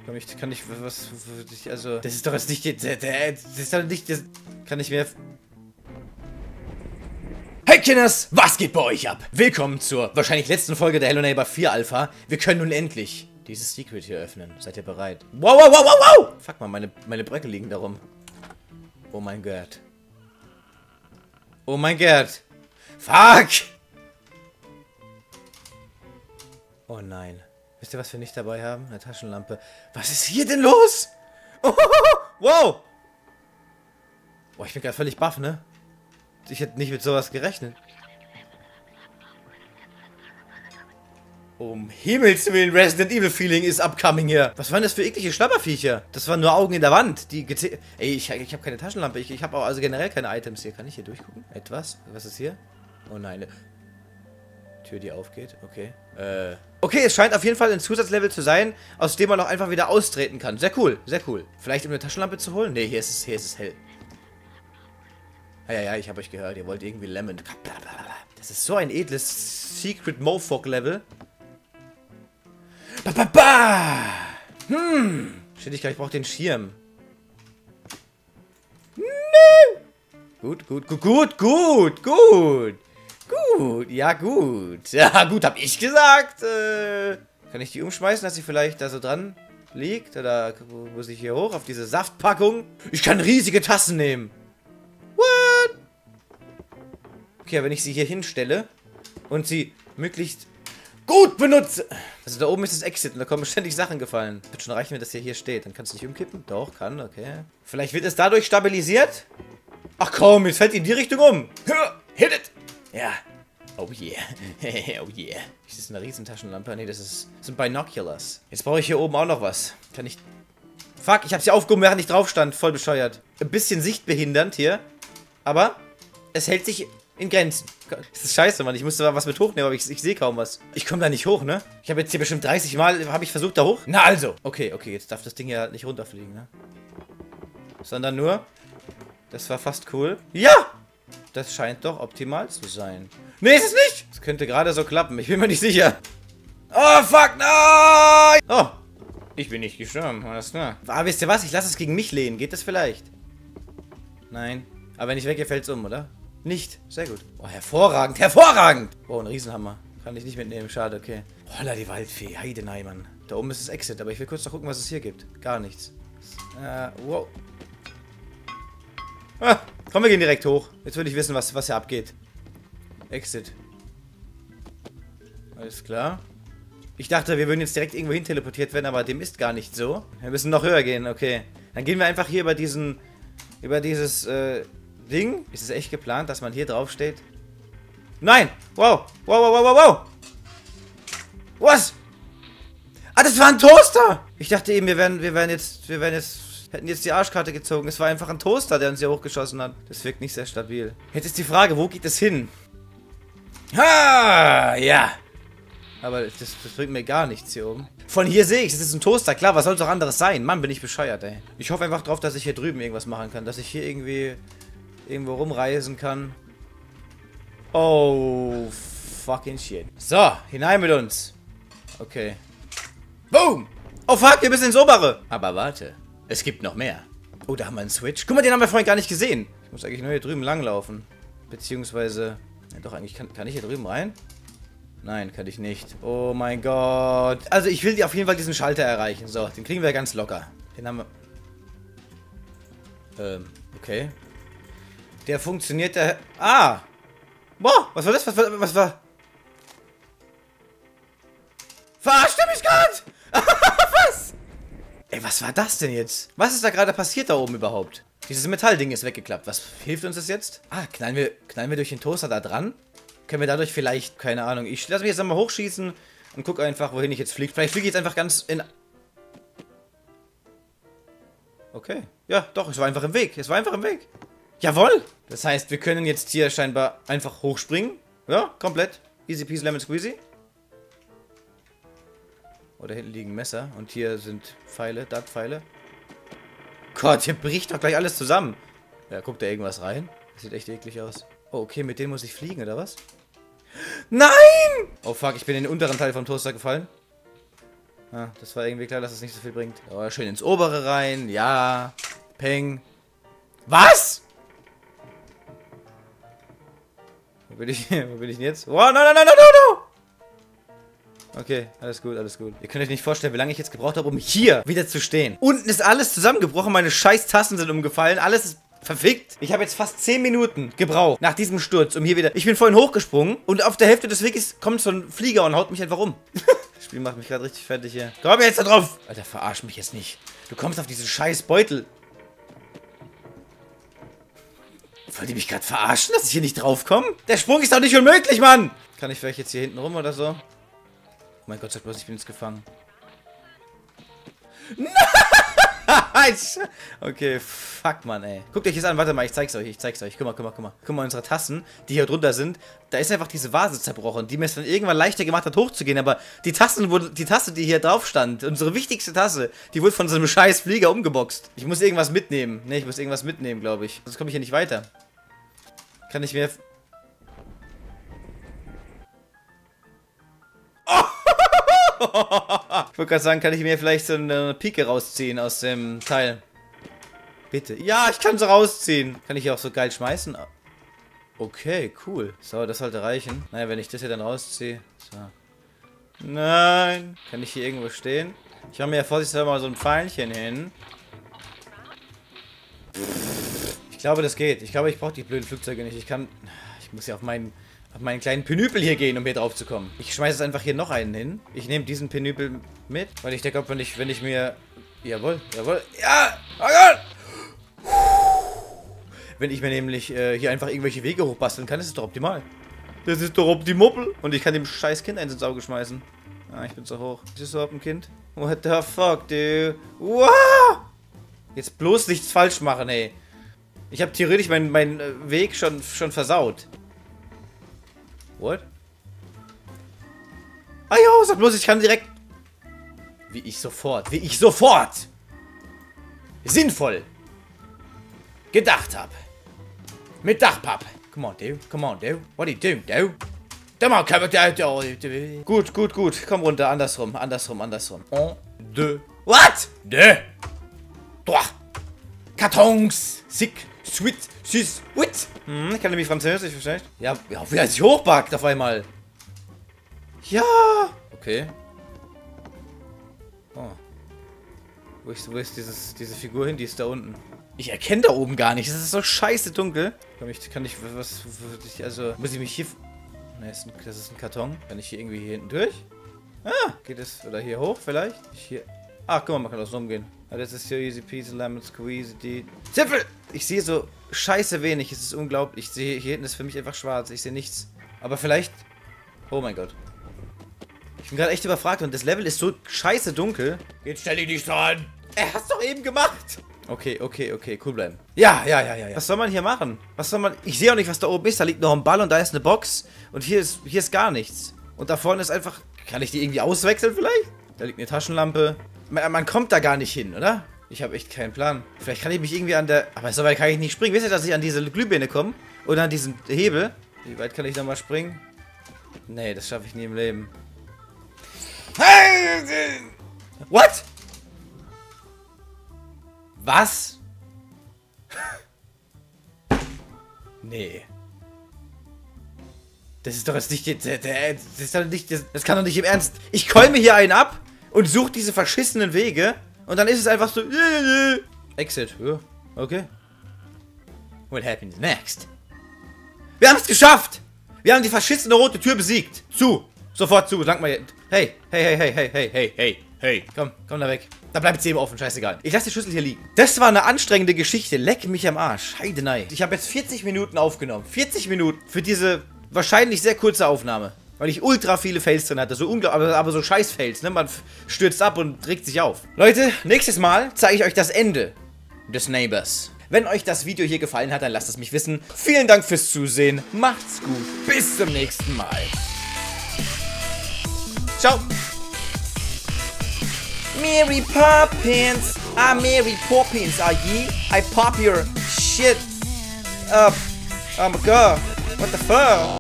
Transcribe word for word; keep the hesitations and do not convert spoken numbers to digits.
Komm, ich kann nicht, was, also, das ist doch jetzt nicht, das ist doch nicht, das kann ich mehr... Hey Kinders, was geht bei euch ab? Willkommen zur wahrscheinlich letzten Folge der Hello Neighbor vier Alpha. Wir können nun endlich dieses Secret hier öffnen. Seid ihr bereit? Wow, wow, wow, wow, wow! Fuck mal, meine, meine Bröcke liegen darum. Oh mein Gott. Oh mein Gott. Fuck! Oh nein. Wisst ihr, was wir nicht dabei haben? Eine Taschenlampe. Was ist hier denn los? Oh, wow! Boah, ich bin gerade völlig baff, ne? Ich hätte nicht mit sowas gerechnet. Um Himmels Willen, Resident Evil Feeling ist upcoming hier. Was waren das für eklige Schlapperviecher? Das waren nur Augen in der Wand. Die Ey, ich, ich habe keine Taschenlampe. Ich, ich habe auch also generell keine Items hier. Kann ich hier durchgucken? Etwas? Was ist hier? Oh nein. Eine Tür, die aufgeht. Okay. Äh. Okay, es scheint auf jeden Fall ein Zusatzlevel zu sein, aus dem man auch einfach wieder austreten kann. Sehr cool. Sehr cool. Vielleicht um eine Taschenlampe zu holen? Ne, hier ist es, hier ist es hell. Ja, ja, ja, ich habe euch gehört. Ihr wollt irgendwie Lemon. Das ist so ein edles Secret Mofog-Level. Ba, ba, ba! Hm. Shit, ich glaube, ich brauche den Schirm. No. Gut, gut, gut, gut, gut, gut. Gut, ja gut. Ja gut, hab ich gesagt. Äh, kann ich die umschmeißen, dass sie vielleicht da so dran liegt? Oder muss ich hier hoch auf diese Saftpackung? Ich kann riesige Tassen nehmen. What? Okay, wenn ich sie hier hinstelle und sie möglichst gut benutze. Also da oben ist das Exit und da kommen ständig Sachen gefallen. Wird schon reichen, wenn das hier, hier steht. Dann kannst du nicht umkippen. Doch, kann, okay. Vielleicht wird es dadurch stabilisiert? Ach komm, jetzt fällt in die Richtung um. Hit it! Ja. Oh yeah. Oh yeah. Ist das eine Riesentaschenlampe? Nee, das, ist, das sind Binoculars. Jetzt brauche ich hier oben auch noch was. Kann ich... Fuck, ich habe sie aufgehoben, während ich drauf stand. Voll bescheuert. Ein bisschen sichtbehindernd hier. Aber es hält sich in Grenzen. Das ist scheiße, Mann. Ich musste da was mit hochnehmen, aber ich, ich sehe kaum was. Ich komme da nicht hoch, ne? Ich habe jetzt hier bestimmt dreißig Mal habe ich versucht, da hoch. Na also. Okay, okay, jetzt darf das Ding ja nicht runterfliegen, ne? Sondern nur... Das war fast cool. Ja! Das scheint doch optimal zu sein. Nee, ist es nicht! Das könnte gerade so klappen. Ich bin mir nicht sicher. Oh, fuck, nein! Oh, ich bin nicht gestorben. Alles klar. Ah, wisst ihr was? Ich lasse es gegen mich lehnen. Geht das vielleicht? Nein. Aber wenn ich weggehe, fällt es um, oder? Nicht. Sehr gut. Oh, hervorragend. Hervorragend! Oh, ein Riesenhammer. Kann ich nicht mitnehmen. Schade, okay. Holla, die Waldfee. Heidenei, Mann. Da oben ist das Exit. Aber ich will kurz noch gucken, was es hier gibt. Gar nichts. Äh, wow. Ah, komm, wir gehen direkt hoch. Jetzt will ich wissen, was, was hier abgeht. Exit. Alles klar. Ich dachte, wir würden jetzt direkt irgendwo hin teleportiert werden, aber dem ist gar nicht so. Wir müssen noch höher gehen, okay. Dann gehen wir einfach hier über diesen... Über dieses, äh, Ding. Ist es echt geplant, dass man hier drauf steht? Nein! Wow! Wow, wow, wow, wow, wow! Was? Ah, das war ein Toaster! Ich dachte eben, wir werden, wir werden jetzt, wir werden jetzt... Hätten jetzt die Arschkarte gezogen. Es war einfach ein Toaster, der uns hier hochgeschossen hat. Das wirkt nicht sehr stabil. Jetzt ist die Frage, wo geht es hin? Ha! Ja! Aber das, das bringt mir gar nichts hier oben. Von hier sehe ich, es ist ein Toaster. Klar, was soll es auch anderes sein? Mann, bin ich bescheuert, ey. Ich hoffe einfach drauf, dass ich hier drüben irgendwas machen kann. Dass ich hier irgendwie irgendwo rumreisen kann. Oh, fucking shit. So, hinein mit uns. Okay. Boom! Oh, fuck, wir müssen ins Obere. Aber warte. Es gibt noch mehr. Oh, da haben wir einen Switch. Guck mal, den haben wir vorhin gar nicht gesehen. Ich muss eigentlich nur hier drüben langlaufen. Beziehungsweise... Ja, doch, eigentlich kann, kann ich hier drüben rein? Nein, kann ich nicht. Oh mein Gott. Also, ich will die auf jeden Fall diesen Schalter erreichen. So, den kriegen wir ganz locker. Den haben wir... Ähm, okay. Der funktioniert da... Ah! Boah, was war das? Was war... Was war... Verarscht ihr mich gerade? Was? Ey, was war das denn jetzt? Was ist da gerade passiert da oben überhaupt? Dieses Metallding ist weggeklappt. Was hilft uns das jetzt? Ah, knallen wir, knallen wir durch den Toaster da dran? Können wir dadurch vielleicht, keine Ahnung. Ich lasse mich jetzt einmal hochschießen und gucke einfach, wohin ich jetzt fliege. Vielleicht fliege ich jetzt einfach ganz in... Okay. Ja, doch, es war einfach im Weg. Es war einfach im Weg. Jawohl! Das heißt, wir können jetzt hier scheinbar einfach hochspringen. Ja, komplett. Easy peasy lemon squeezy. Oder hinten liegen Messer. Und hier sind Pfeile, Dartpfeile. Gott, hier bricht doch gleich alles zusammen. Ja, guckt da irgendwas rein? Das sieht echt eklig aus. Oh, okay, mit denen muss ich fliegen, oder was? Nein! Oh, fuck, ich bin in den unteren Teil vom Toaster gefallen. Ah, das war irgendwie klar, dass es nicht so viel bringt. Oh, schön ins obere rein. Ja. Peng. Was? Wo bin ich, wo bin ich denn jetzt? Oh, no, no, no, no, no, no! Okay, alles gut, alles gut. Ihr könnt euch nicht vorstellen, wie lange ich jetzt gebraucht habe, um hier wieder zu stehen. Unten ist alles zusammengebrochen, meine scheiß Tassen sind umgefallen, alles ist verfickt. Ich habe jetzt fast zehn Minuten gebraucht nach diesem Sturz, um hier wieder... Ich bin vorhin hochgesprungen und auf der Hälfte des Weges kommt so ein Flieger und haut mich einfach um. Das Spiel macht mich gerade richtig fertig hier. Komm jetzt da drauf! Alter, verarsch mich jetzt nicht. Du kommst auf diesen scheiß Beutel. Wollt ihr mich gerade verarschen, dass ich hier nicht draufkomme? Der Sprung ist doch nicht unmöglich, Mann! Kann ich vielleicht jetzt hier hinten rum oder so? Oh mein Gott, sag bloß, ich bin jetzt gefangen. Nein! Okay, fuck, Mann, ey. Guckt euch das an, warte mal, ich zeig's euch, ich zeig's euch. Guck mal, guck mal, guck mal. Guck mal, unsere Tassen, die hier drunter sind, da ist einfach diese Vase zerbrochen, die mir es dann irgendwann leichter gemacht hat, hochzugehen. Aber die Tassen, wo, die Tasse, die hier drauf stand, unsere wichtigste Tasse, die wurde von so einem scheiß Flieger umgeboxt. Ich muss irgendwas mitnehmen. Ne, ich muss irgendwas mitnehmen, glaube ich. Sonst komme ich hier nicht weiter. Kann ich mir... Ich wollte gerade sagen, kann ich mir vielleicht so eine Pike rausziehen aus dem Teil? Bitte. Ja, ich kann sie rausziehen. Kann ich hier auch so geil schmeißen? Okay, cool. So, das sollte reichen. Naja, wenn ich das hier dann rausziehe. So. Nein. Kann ich hier irgendwo stehen? Ich mache mir ja vorsichtshalber mal so ein Pfeilchen hin. Ich glaube, das geht. Ich glaube, ich brauche die blöden Flugzeuge nicht. Ich kann... Ich muss ja auf meinen... auf meinen kleinen Penüpel hier gehen, um hier drauf zu kommen. Ich schmeiße jetzt einfach hier noch einen hin. Ich nehme diesen Penüpel mit, weil ich denke, wenn ich, wenn ich mir... Jawohl, jawohl. Ja! Oh Gott! Wenn ich mir nämlich äh, hier einfach irgendwelche Wege hochbasteln kann, ist es doch optimal. Das ist doch optimal. Und ich kann dem scheiß Kind eins ins Auge schmeißen. Ah, ich bin so hoch. Ist das überhaupt ein Kind? What the fuck, dude? Wow! Jetzt bloß nichts falsch machen, ey. Ich habe theoretisch meinen mein Weg schon, schon versaut. What? Ah ja, sag bloß, ich kann direkt... Wie ich sofort, wie ich sofort sinnvoll gedacht habe. Mit Dachpapp. Come on, dude. Come on, dude. What are you doing, dude? Come on, come on. Gut, gut, gut. Komm runter. Andersrum, andersrum, andersrum. Un, deux. What? Deux. Trois. Kartons. Sick. Sweet. Süß. Wit. Hm, ich kann nämlich Französisch, verstehst? Ja, ja, wie er sich hochbackt auf einmal. Ja. Okay. Oh. Wo ist, wo ist dieses, diese Figur hin? Die ist da unten. Ich erkenne da oben gar nicht. Das ist so scheiße dunkel. Kann ich, kann ich, was, was also, muss ich mich hier... Ne, das ist ein Karton. Kann ich hier irgendwie hier hinten durch? Ah, geht es, oder hier hoch vielleicht? Hier... Ah, guck mal, man kann auch so umgehen. Ah, das ist hier easy peasy, lemon squeeze, die... Zipfel! Ich sehe so scheiße wenig. Es ist unglaublich. Ich sehe, hier hinten ist für mich einfach schwarz. Ich sehe nichts. Aber vielleicht... Oh mein Gott. Ich bin gerade echt überfragt und das Level ist so scheiße dunkel. Jetzt stell dich nicht dran. Er hat's doch eben gemacht. Okay, okay, okay, cool bleiben. Ja, ja, ja, ja, ja. Was soll man hier machen? Was soll man... Ich sehe auch nicht, was da oben ist. Da liegt noch ein Ball und da ist eine Box. Und hier ist, hier ist gar nichts. Und da vorne ist einfach... Kann ich die irgendwie auswechseln vielleicht? Da liegt eine Taschenlampe. Man, man kommt da gar nicht hin, oder? Ich habe echt keinen Plan. Vielleicht kann ich mich irgendwie an der... Aber so weit kann ich nicht springen. Wisst ihr, dass ich an diese Glühbirne komme? Oder an diesen Hebel? Wie weit kann ich da mal springen? Nee, das schaffe ich nie im Leben. What? Was? Nee. Das ist doch jetzt nicht... Das ist doch nicht... Das kann doch nicht im Ernst... Ich käume hier einen ab und suche diese verschissenen Wege und dann ist es einfach so... Exit. Ja, okay. What happens next? Wir haben es geschafft! Wir haben die verschissene rote Tür besiegt. Zu. Sofort zu. Dank mal. Hey, hey, hey, hey, hey, hey, hey, hey, hey. Komm, komm da weg. Da bleibt sie eben offen, scheißegal. Ich lasse die Schlüssel hier liegen. Das war eine anstrengende Geschichte. Leck mich am Arsch. Heidenei. Ich habe jetzt vierzig Minuten aufgenommen. vierzig Minuten für diese wahrscheinlich sehr kurze Aufnahme. Weil ich ultra viele Fails drin hatte. So unglaublich, aber, aber so scheiß Fails, ne? Man stürzt ab und regt sich auf. Leute, nächstes Mal zeige ich euch das Ende des Neighbors. Wenn euch das Video hier gefallen hat, dann lasst es mich wissen. Vielen Dank fürs Zusehen. Macht's gut. Bis zum nächsten Mal. Ciao. Mary Poppins. Ah, Mary Poppins. Are ye? I pop your shit up. Oh my god. What the fuck?